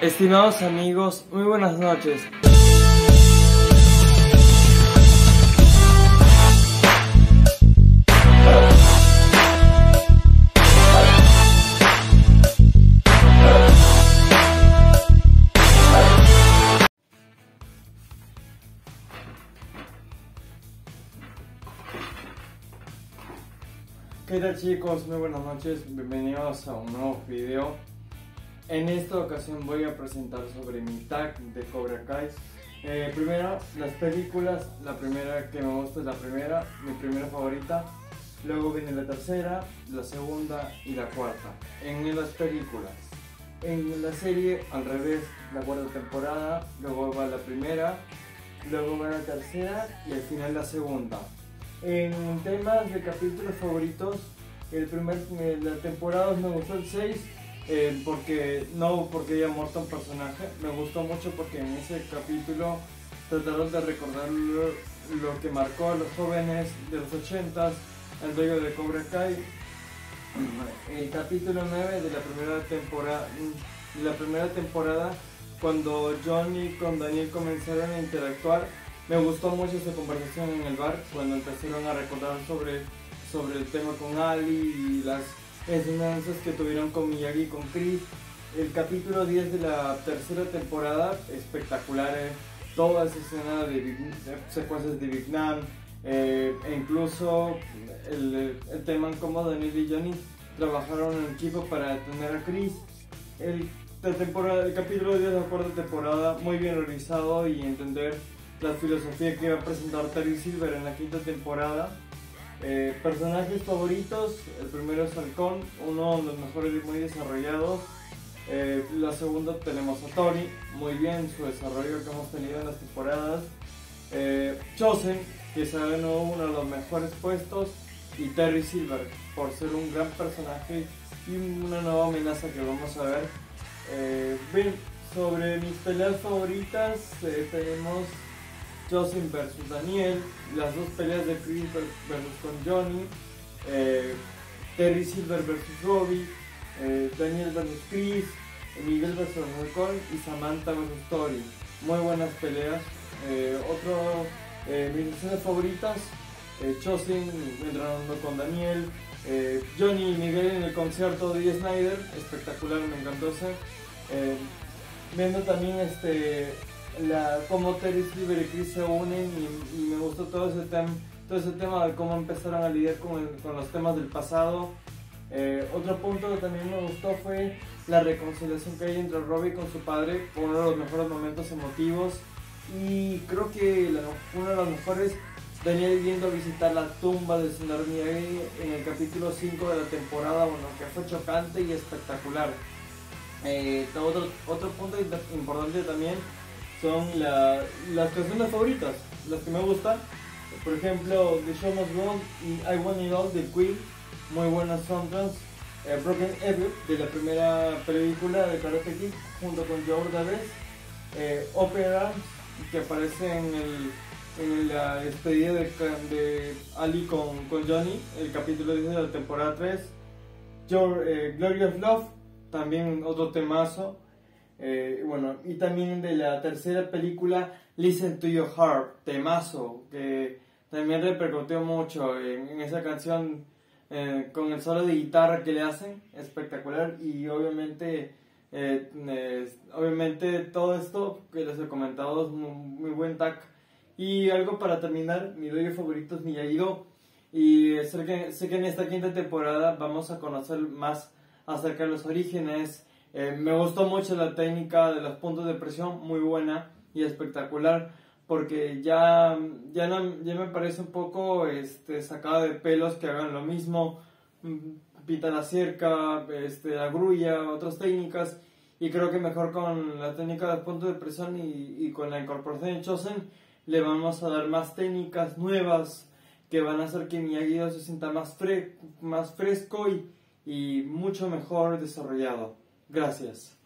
Estimados amigos, muy buenas noches. ¿Qué tal, chicos? Muy buenas noches, bienvenidos a un nuevo video. En esta ocasión voy a presentar sobre mi tag de Cobra Kai. Primero, las películas. La primera que me gusta es mi primera favorita. Luego viene la tercera, la segunda y la cuarta. En las películas. En la serie, al revés, la cuarta temporada, luego va la primera, luego va la tercera y al final la segunda. En temas de capítulos favoritos, la temporada me gustó el 6. No porque haya muerto un personaje, me gustó mucho porque en ese capítulo trataron de recordar lo que marcó a los jóvenes de los 80s, el dueño de Cobra Kai. El capítulo 9 de la primera temporada, cuando Johnny con Daniel comenzaron a interactuar, me gustó mucho esa conversación en el bar, cuando empezaron a recordar sobre el tema con Ali y las enseñanzas que tuvieron con Miyagi y con Chris. El capítulo 10 de la tercera temporada, espectacular, toda esa escena de secuencias de Vietnam, e incluso el tema en cómo Daniel y Johnny trabajaron en equipo para detener a Chris. El capítulo 10 de la cuarta temporada, muy bien realizado y entender la filosofía que iba a presentar Terry Silver en la quinta temporada. Personajes favoritos, el primero es Halcón, uno de los mejores y muy desarrollados. La segunda tenemos a Tori, muy bien su desarrollo que hemos tenido en las temporadas. Chosen, que se ganó uno de los mejores puestos, y Terry Silver, por ser un gran personaje y una nueva amenaza que vamos a ver. Bien, sobre mis peleas favoritas, tenemos Chosen versus Daniel, las dos peleas de Chris versus con Johnny, Terry Silver versus Robbie, Daniel versus Chris, Miguel versus Halcón y Samantha versus Tori. Muy buenas peleas. Mis escenas favoritas, Chosen entrenando con Daniel, Johnny y Miguel en el concierto de Dee Snider, espectacular, me encantó ese. Viendo también cómo Terry Silver y Chris se unen y me gustó todo ese tema de cómo empezaron a lidiar con los temas del pasado. Otro punto que también me gustó fue la reconciliación que hay entre Robbie con su padre, uno de los mejores momentos emotivos, y creo que uno de los mejores, Daniel yendo a visitar la tumba del señor Miyagi en el capítulo 5 de la temporada, que fue chocante y espectacular. Otro punto importante también son las canciones favoritas, las que me gustan. Por ejemplo, The Show Must Go On y I Want It All de Queen, muy buenas soundtracks. Broken Everett de la primera película de Karate Kid junto con Joe Davis. Opera, que aparece en la despedida de Ali con Johnny, el capítulo 10 de la temporada 3. Glory of Love, también otro temazo. Y también de la tercera película, Listen to Your Heart, temazo, que también repercutió mucho en esa canción, con el solo de guitarra que le hacen, espectacular. Y obviamente todo esto que les he comentado es muy buen tag. Y algo para terminar, mi dojo favorito es Miyagi-Do, y sé que en esta quinta temporada vamos a conocer más acerca de los orígenes. Me gustó mucho la técnica de los puntos de presión, muy buena y espectacular, porque ya me parece un poco sacada de pelos que hagan lo mismo, pita la cerca, la grulla, otras técnicas, y creo que mejor con la técnica de los puntos de presión y con la incorporación de Chosen le vamos a dar más técnicas nuevas que van a hacer que Miyagi-Do se sienta más fresco y mucho mejor desarrollado. Gracias.